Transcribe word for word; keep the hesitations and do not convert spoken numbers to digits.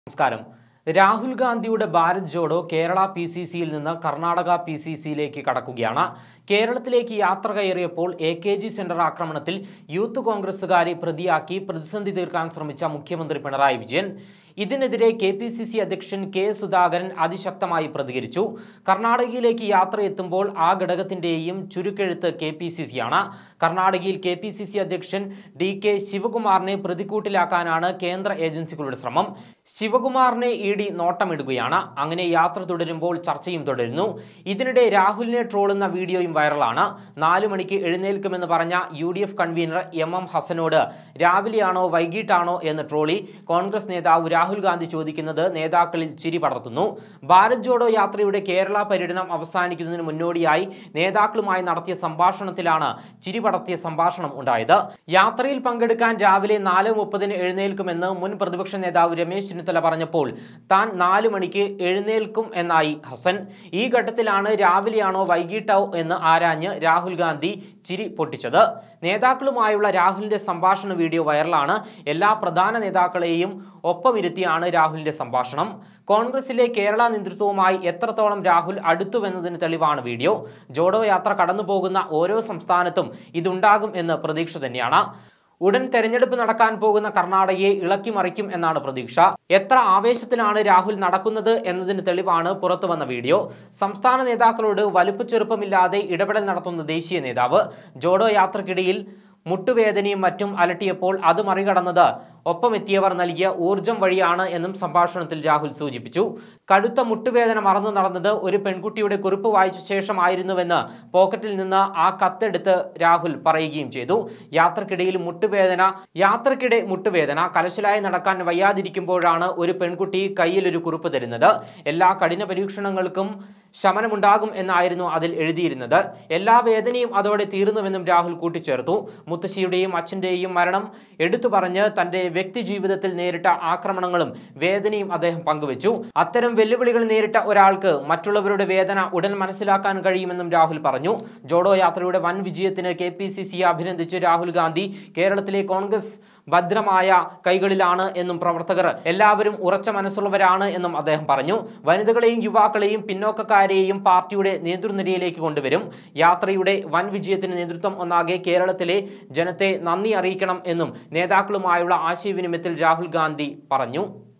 നമസ്കാരം. രാഹുൽ ഗാന്ധിയുടെ Bharat Jodo Kerala P C സിയിൽ നിന്ന് കർണാടക പി സി സിയിലേക്ക് കടക്കുകയാണ്. കേരളത്തിലേക്ക് യാത്ര കയറിയപ്പോൾ എ കെ ജി സെന്റർ ആക്രമണത്തിൽ യൂത്ത് കോൺഗ്രസുകാരെ പ്രതിയാക്കി പ്രതിസന്ധി തീർക്കാൻ ശ്രമിച്ച മുഖ്യമന്ത്രി പിണറായി വിജയൻ ഇതിനെതിരെ കെ പി സി സി അധ്യക്ഷൻ കെ സുധാകരൻ അതിശക്തമായി പ്രതികരിച്ചു. കർണാടകയിലേക്ക് യാത്ര എത്തുമ്പോൾ ആ ഘടകത്തിന്റെയും ചുരുക്കെഴുത്ത് കെ പി സി സി ആണ്. കർണാടകയിൽ കെ പി സി സി അധ്യക്ഷൻ ഡി കെ ശിവകുമാറിനെ പ്രതിക്കൂട്ടിലാക്കാനാണ് കേന്ദ്ര ഏജൻസികളുടെ ശ്രമം. ശിവകുമാറിനെ ഇ ഡി നോട്ടമിടുകയാണ്. അങ്ങനെ യാത്ര തുടരുമ്പോൾ ചർച്ചയും തുടരുന്നു. ഇതിനിടെ രാഹുലിനെ ട്രോളുന്ന വീഡിയോയും വൈറലാണ്. നാലു മണിക്ക് എഴുന്നേൽക്കുമെന്ന് പറഞ്ഞ U D F convener M M ഹസനോട് രാവിലെയാണോ വൈകിട്ടാണോ എന്ന് ട്രോളി കോൺഗ്രസ് നേതാവ് രാഹുൽ ഗാന്ധി ചോദിക്കുന്നത് നേതാക്കളിൽ ചിരി പടർത്തുന്നു. ഭാരത് ജോഡോ യാത്രയുടെ കേരള പര്യടനം അവസാനിക്കുന്നതിന് മുന്നോടിയായി നേതാക്കളുമായി നടത്തിയ സംഭാഷണത്തിലാണ് ചിരി പടർത്തിയ സംഭാഷണം ഉണ്ടായത്. യാത്രയിൽ പങ്കെടുക്കാൻ രാവിലെ നാല് മുപ്പതിന് എഴുന്നേൽക്കുമെന്ന് മുൻ പ്രതിപക്ഷ നേതാവ് രമേശ് ചെന്നിത്തല പറഞ്ഞപ്പോൾ താൻ നാലു മണിക്ക് എഴുന്നേൽക്കും എന്നായി ഹസൻ. ഈ ഘട്ടത്തിലാണ് രാവിലെയാണോ വൈകിട്ടോ എന്ന് ആരാഞ്ഞ് രാഹുൽ ഗാന്ധി ചിരി പൊട്ടിച്ചത്. നേതാക്കളുമായുള്ള രാഹുലിന്റെ സംഭാഷണ വീഡിയോ വൈറലാണ്. എല്ലാ പ്രധാന നേതാക്കളെയും ഒപ്പമിരുത്തിയാണ് രാഹുലിന്റെ സംഭാഷണം. കോൺഗ്രസിലെ കേരള നേതൃത്വവുമായി എത്രത്തോളം രാഹുൽ അടുത്തുവെന്നതിന് തെളിവാണ് വീഡിയോ. ജോഡോ യാത്ര കടന്നു പോകുന്ന ഓരോ സംസ്ഥാനത്തും ഇതുണ്ടാകും എന്ന് പ്രതീക്ഷ തന്നെയാണ്. ഉടൻ തെരഞ്ഞെടുപ്പ് നടക്കാൻ പോകുന്ന കർണാടകയെ ഇളക്കി മറിക്കും എന്നാണ് പ്രതീക്ഷ. എത്ര ആവേശത്തിലാണ് രാഹുൽ നടക്കുന്നത് എന്നതിന് തെളിവാണ് പുറത്തുവന്ന വീഡിയോ. സംസ്ഥാന നേതാക്കളോട് വലുപ്പച്ചെറുപ്പമില്ലാതെ ഇടപെടൽ നടത്തുന്ന ദേശീയ നേതാവ്. ജോഡോ യാത്രക്കിടയിൽ മുട്ടുവേദനയും മറ്റും അലട്ടിയപ്പോൾ അത് മറികടന്നത് ഒപ്പമെത്തിയവർ നൽകിയ ഊർജം വഴിയാണ് എന്നും സംഭാഷണത്തിൽ രാഹുൽ സൂചിപ്പിച്ചു. കടുത്ത മുട്ടുവേദന മറന്നു നടന്നത് ഒരു പെൺകുട്ടിയുടെ കുറിപ്പ് വായിച്ച ശേഷമായിരുന്നുവെന്ന് പോക്കറ്റിൽ നിന്ന് ആ കത്തെടുത്ത് രാഹുൽ പറയുകയും ചെയ്തു. യാത്രക്കിടയിൽ മുട്ടുവേദന യാത്രക്കിടെ മുട്ടുവേദന കലശലായി നടക്കാൻ വയ്യാതിരിക്കുമ്പോഴാണ് ഒരു പെൺകുട്ടി കയ്യിൽ ഒരു കുറിപ്പ് തരുന്നത്. എല്ലാ കഠിന പരീക്ഷണങ്ങൾക്കും ശമനമുണ്ടാകും എന്നായിരുന്നു അതിൽ എഴുതിയിരുന്നത്. എല്ലാ വേദനയും അതോടെ തീർന്നുവെന്നും രാഹുൽ കൂട്ടിച്ചേർത്തു. മുത്തശ്ശിയുടെയും അച്ഛൻ്റെയും മരണം എടുത്തു പറഞ്ഞ് തൻ്റെ വ്യക്തി ജീവിതത്തിൽ നേരിട്ട ആക്രമണങ്ങളും വേദനയും അദ്ദേഹം പങ്കുവച്ചു. അത്തരം വെല്ലുവിളികൾ നേരിട്ട ഒരാൾക്ക് മറ്റുള്ളവരുടെ വേദന ഉടൻ മനസ്സിലാക്കാൻ കഴിയുമെന്നും രാഹുൽ പറഞ്ഞു. ജോഡോ യാത്രയുടെ വൻ വിജയത്തിന് കെ പി സി സിയെ അഭിനന്ദിച്ച് രാഹുൽ ഗാന്ധി കേരളത്തിലെ കോൺഗ്രസ് ഭദ്രമായ കൈകളിലാണ് എന്നും പ്രവർത്തകർ എല്ലാവരും ഉറച്ച മനസ്സുള്ളവരാണ് എന്നും അദ്ദേഹം പറഞ്ഞു. വനിതകളെയും യുവാക്കളെയും പിന്നോക്കക്കാരെയും പാർട്ടിയുടെ നേതൃനിരയിലേക്ക് കൊണ്ടുവരും. യാത്രയുടെ വൻ വിജയത്തിന് നേതൃത്വം ഒന്നാകെ കേരളത്തിലെ ജനത്തെ നന്ദി അറിയിക്കണം എന്നും നേതാക്കളുമായുള്ള ആശയവിനിമയത്തിൽ രാഹുൽ ഗാന്ധി പറഞ്ഞു.